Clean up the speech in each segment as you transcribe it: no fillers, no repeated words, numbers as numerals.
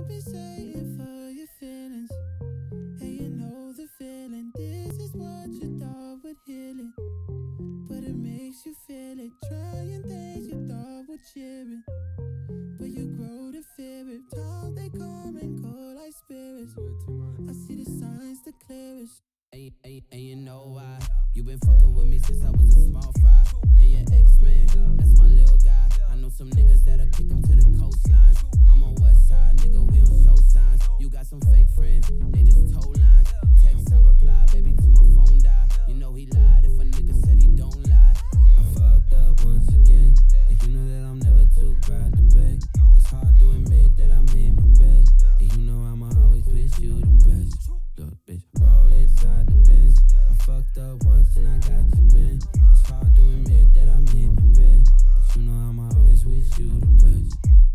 Compensating for your feelings. And you know the feeling. This is what you thought would heal it, but it makes you feel it. Trying things you thought would cheer it, but you grow to fear it. Times they come and go like spirits. I see the signs the clearest. And you know why? You been fucking with me since I was a small fry. And your ex-man, that's my little guy. I know some niggas that'll kick him to the coastline. I'm on west side, nigga, we don't show signs. You got some fake friends, they just told lines. Text, I reply, baby, till my phone die. You know he lied if a nigga said he don't lie. I fucked up once again, and you know that I'm never too proud to beg. It's hard to admit that I made my bed, and you know I'ma always wish you the best. Look, bitch, roll inside the Benz. I fucked up once and I got you bent. It's hard to admit that I made my bed, but you know I'ma always wish you the best.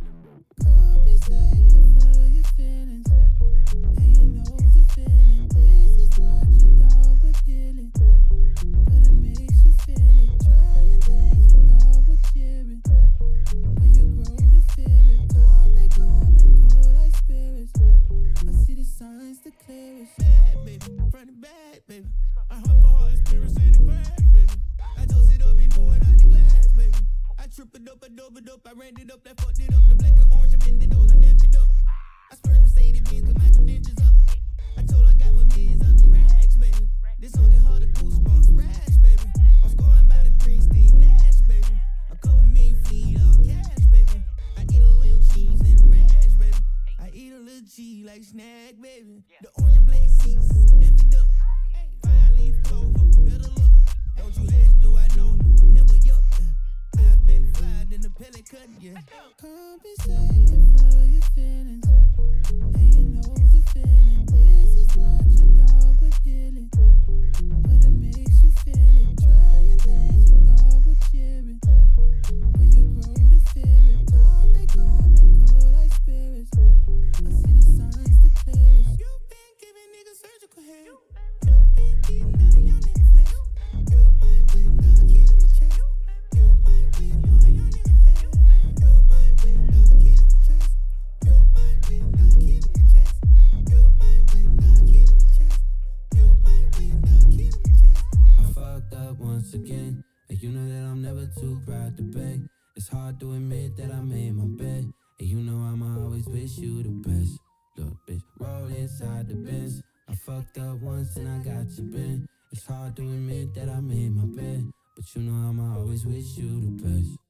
Compensating for your feelings, and you know the feeling. This is what you thought would heal it, but it makes you feel it. Trying things you thought would cheer it, but you grow to fear it. Times they come and go like spirits. I see the signs the clearest. Bad, baby, front and back, baby. I hop for heart and spirits in the crash, baby. I toast it up and pour it out the glass, baby. I trip it up, I dove it up, I ran it up, that fucked it up. The black and orange, I bend it over, I dapped it up. I splurged Mercedes Benz, cause my credentials up. I told her I got my millions up, you rags, baby. This song get harder, goosebumps, rash, baby. I'm scoring by the 3 Steve Nash, baby. A couple million feet, all cash, baby. I eat a little cheese and a rash, baby. I eat a little cheese like snack, baby. The orange and black seats, dapped it up. 5-leaf clover, better look. Don't you ask, do I know you? Never yuck. I've been fried in the pellet cut, yeah. Compensating for your feelings, and you know the feeling. This is what you thought would heal it, but it makes you feel it. Trying things you thought would cheer it, but you grow to fear it. Times they come and go like spirits. I see the signs the clearest. You been giving niggas surgical head. You been getting out of your nigga flesh. You might win the kid in my chest. You might win your young nigga head. You might win the kid in my chest. You might win the kid in my chest. You might win the kid in my chest. You might win the kid in my chest. I fucked up once again, and you know that I'm never too proud to beg. It's hard to admit that I made my bed, and you know I'ma always wish you the best. Look, bitch, roll inside the Benz. I fucked up once and I got you bent. It's hard to admit that I made my bed, but you know I'ma always wish you the best.